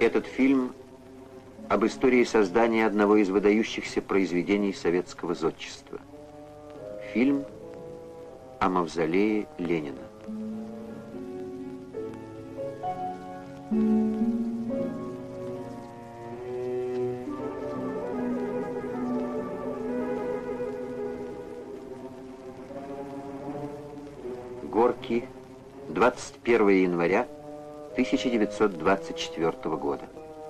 Этот фильм об истории создания одного из выдающихся произведений советского зодчества. Фильм о мавзолее Ленина. Горки, 21 января 1924 года.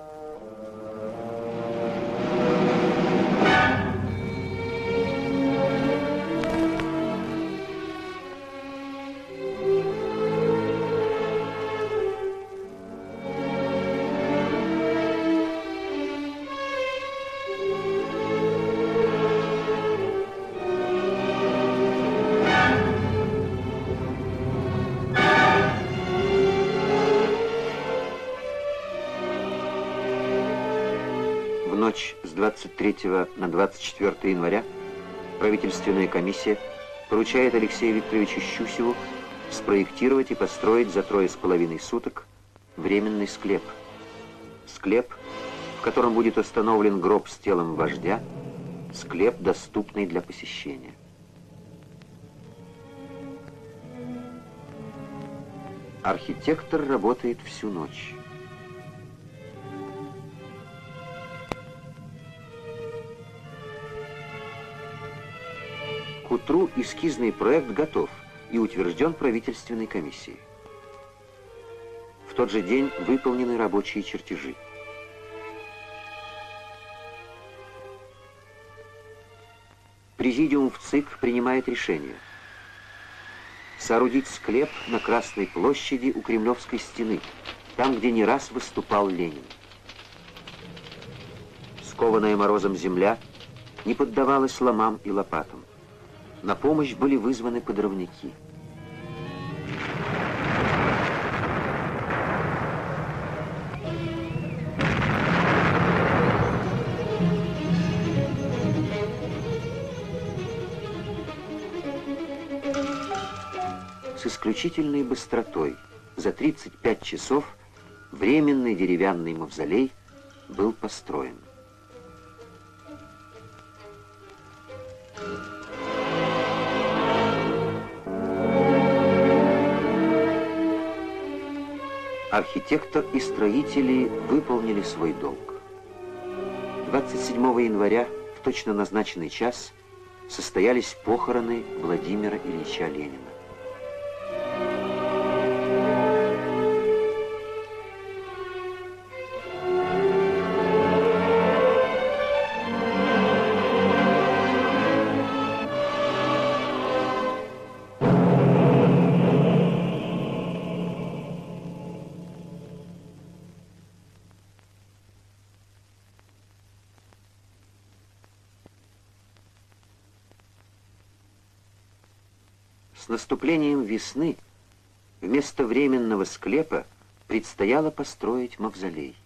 В ночь с 23 на 24 января правительственная комиссия поручает Алексею Викторовичу Щусеву спроектировать и построить за 3,5 суток временный склеп. Склеп, в котором будет установлен гроб с телом вождя, склеп, доступный для посещения. Архитектор работает всю ночь. К утру эскизный проект готов и утвержден правительственной комиссией. В тот же день выполнены рабочие чертежи. Президиум в ЦИК принимает решение соорудить склеп на Красной площади у Кремлевской стены, там, где не раз выступал Ленин. Скованная морозом земля не поддавалась ломам и лопатам. На помощь были вызваны подрывники. С исключительной быстротой за 35 часов временный деревянный мавзолей был построен. Архитектор и строители выполнили свой долг. 27 января в точно назначенный час состоялись похороны Владимира Ильича Ленина. С наступлением весны вместо временного склепа предстояло построить мавзолей.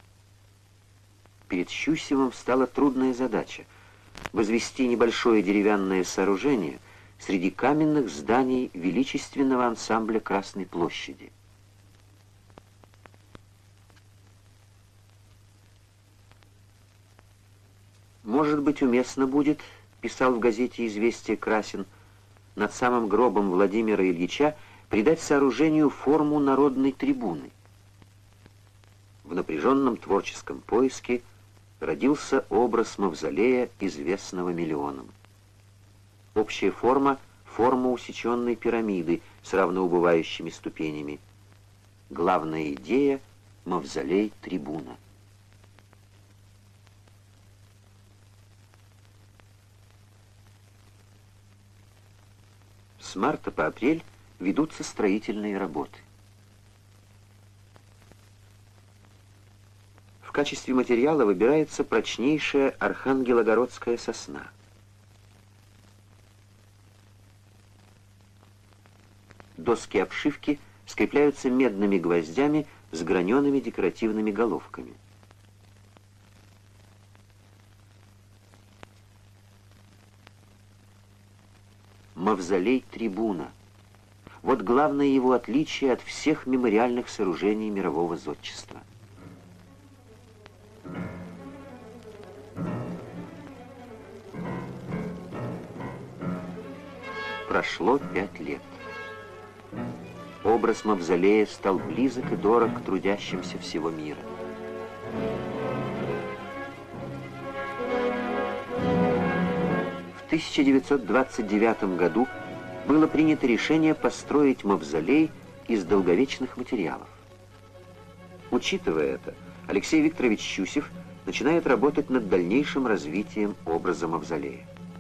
Перед Щусевым стала трудная задача — возвести небольшое деревянное сооружение среди каменных зданий величественного ансамбля Красной площади. «Может быть, уместно будет, — писал в газете «Известия» Красин, — над самым гробом Владимира Ильича придать сооружению форму народной трибуны». В напряженном творческом поиске родился образ мавзолея, известного миллионам. Общая форма — форма усеченной пирамиды с равноубывающими ступенями. Главная идея — мавзолей трибуна. С марта по апрель ведутся строительные работы. В качестве материала выбирается прочнейшая архангелогородская сосна. Доски обшивки скрепляются медными гвоздями с гранеными декоративными головками. Мавзолей трибуна. Вот главное его отличие от всех мемориальных сооружений мирового зодчества. прошло 5 лет. Образ мавзолея стал близок и дорог трудящимся всего мира. В 1929 году было принято решение построить мавзолей из долговечных материалов. Учитывая это, Алексей Викторович Щусев начинает работать над дальнейшим развитием образа мавзолея.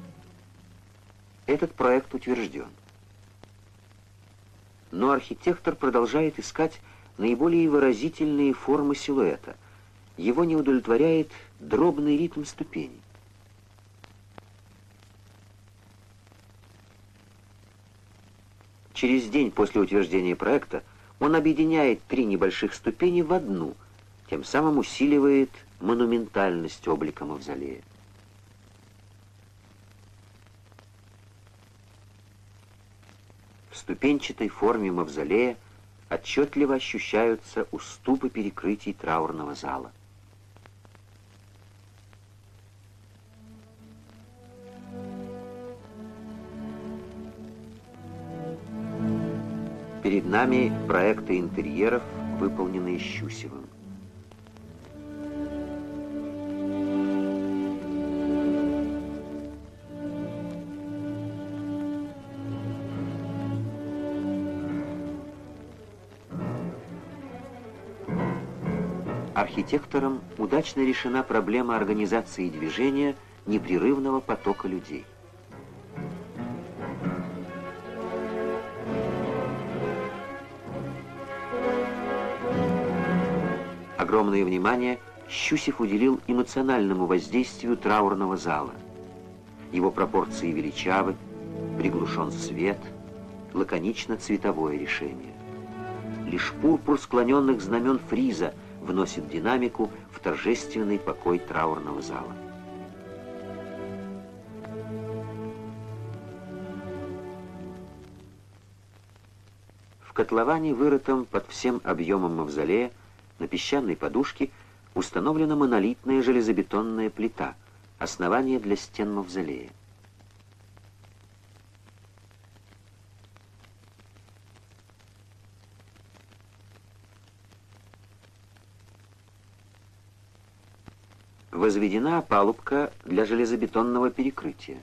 Этот проект утвержден. Но архитектор продолжает искать наиболее выразительные формы силуэта. Его не удовлетворяет дробный ритм ступеней. Через день после утверждения проекта он объединяет 3 небольших ступени в одну, тем самым усиливает монументальность облика мавзолея. В ступенчатой форме мавзолея отчетливо ощущаются уступы перекрытий траурного зала. Перед нами проекты интерьеров, выполненные Щусевым. Архитектором удачно решена проблема организации движения непрерывного потока людей. Огромное внимание Щусев уделил эмоциональному воздействию траурного зала. Его пропорции величавы, приглушен свет, лаконично цветовое решение. Лишь пурпур склоненных знамен фриза вносит динамику в торжественный покой траурного зала. В котловане, вырытом под всем объемом мавзолея, на песчаной подушке установлена монолитная железобетонная плита, основание для стен мавзолея. Возведена опалубка для железобетонного перекрытия.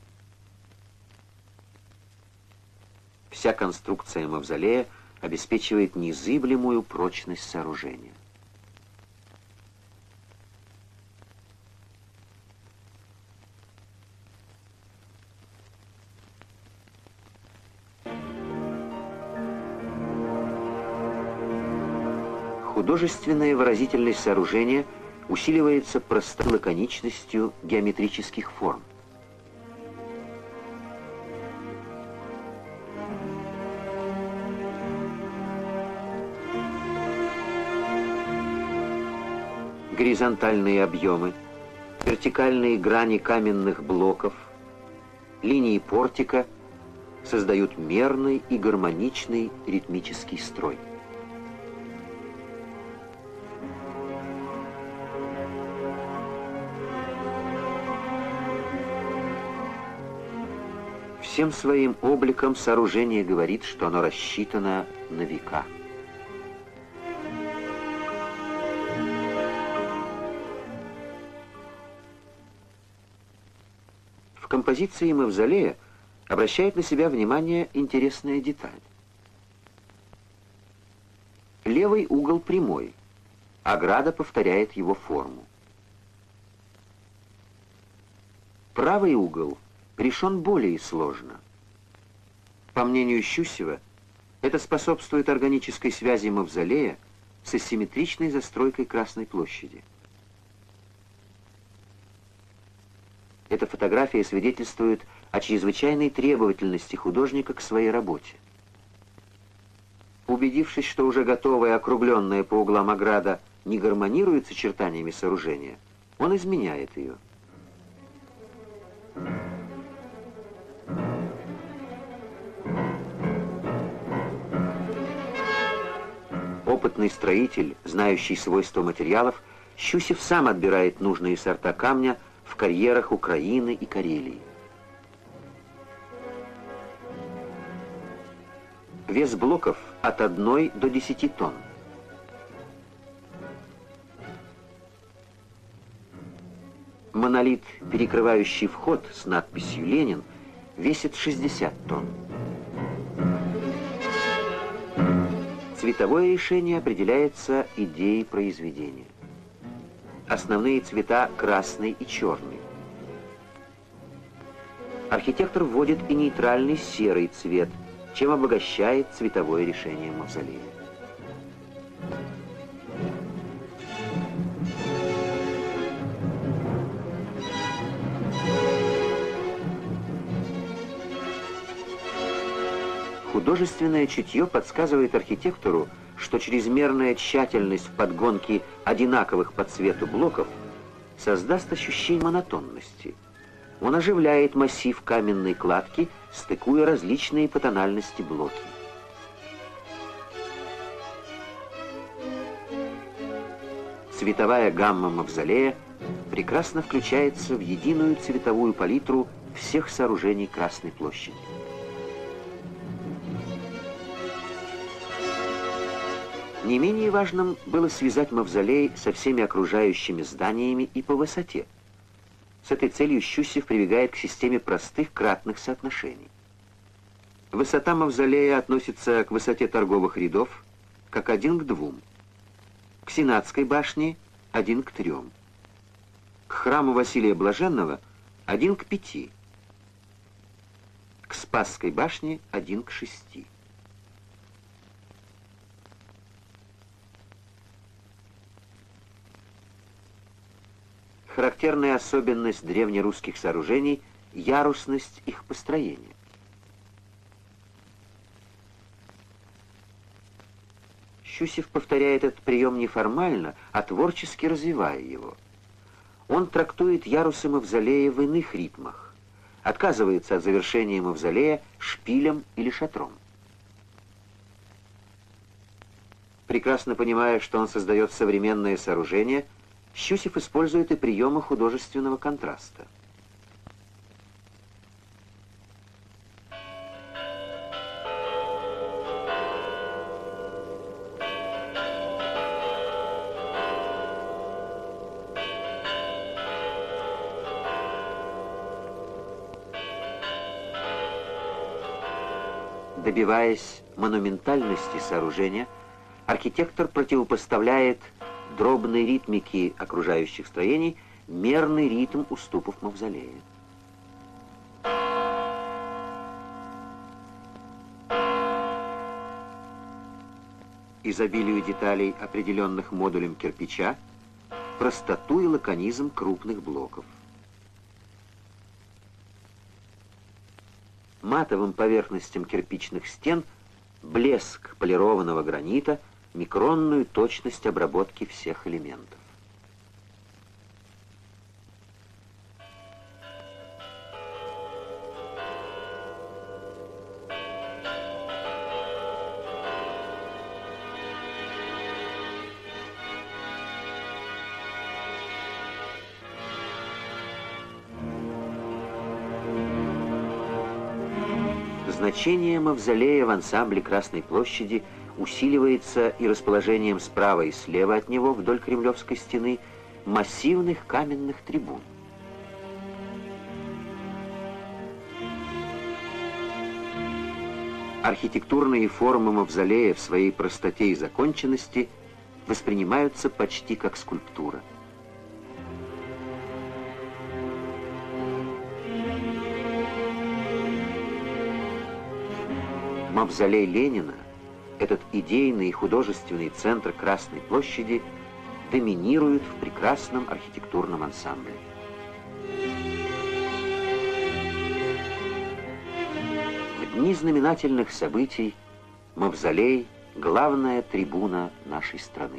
Вся конструкция мавзолея обеспечивает незыблемую прочность сооружения. Художественная выразительность сооружения усиливается простой лаконичностью геометрических форм. Горизонтальные объемы, вертикальные грани каменных блоков, линии портика создают мерный и гармоничный ритмический строй. Всем своим обликом сооружение говорит, что оно рассчитано на века. В композиции мавзолея обращает на себя внимание интересная деталь. Левый угол прямой, ограда повторяет его форму. Правый угол решен более сложно. По мнению Щусева, это способствует органической связи мавзолея с асимметричной застройкой Красной площади. Эта фотография свидетельствует о чрезвычайной требовательности художника к своей работе. Убедившись, что уже готовая округленная по углам ограда не гармонирует с очертаниями сооружения, он изменяет ее. Опытный строитель, знающий свойства материалов, Щусев сам отбирает нужные сорта камня в карьерах Украины и Карелии. Вес блоков от 1 до 10 тонн. Монолит, перекрывающий вход с надписью «Ленин», весит 60 тонн. Цветовое решение определяется идеей произведения. Основные цвета красный и черный. Архитектор вводит и нейтральный серый цвет, чем обогащает цветовое решение мавзолея. Художественное чутье подсказывает архитектору, что чрезмерная тщательность в подгонке одинаковых по цвету блоков создаст ощущение монотонности. Он оживляет массив каменной кладки, стыкуя различные по тональности блоки. Цветовая гамма мавзолея прекрасно включается в единую цветовую палитру всех сооружений Красной площади. Не менее важным было связать мавзолей со всеми окружающими зданиями и по высоте. С этой целью Щусев прибегает к системе простых кратных соотношений. Высота мавзолея относится к высоте торговых рядов как 1 к 2, к Сенатской башне 1 к 3, к храму Василия Блаженного 1 к 5, к Спасской башне 1 к 6. Характерная особенность древнерусских сооружений — ярусность их построения. Щусев повторяет этот прием не формально, а творчески развивая его. Он трактует ярусы мавзолея в иных ритмах, отказывается от завершения мавзолея шпилем или шатром. Прекрасно понимая, что он создает современное сооружение, Щусев использует и приемы художественного контраста. Добиваясь монументальности сооружения, архитектор противопоставляет дробной ритмике окружающих строений мерный ритм уступов мавзолея. Изобилию деталей, определенных модулем кирпича, простоту и лаконизм крупных блоков. Матовым поверхностям кирпичных стен блеск полированного гранита, микронную точность обработки всех элементов. Значение мавзолея в ансамбле Красной площади усиливается и расположением справа и слева от него вдоль Кремлевской стены массивных каменных трибун. Архитектурные формы мавзолея в своей простоте и законченности воспринимаются почти как скульптура. Мавзолей Ленина, этот идейный и художественный центр Красной площади, доминирует в прекрасном архитектурном ансамбле. В дни знаменательных событий мавзолей — главная трибуна нашей страны.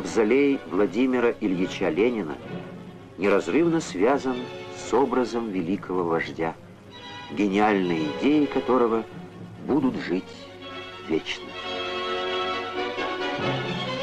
Мавзолей Владимира Ильича Ленина неразрывно связан с образом великого вождя, гениальные идеи которого будут жить вечно.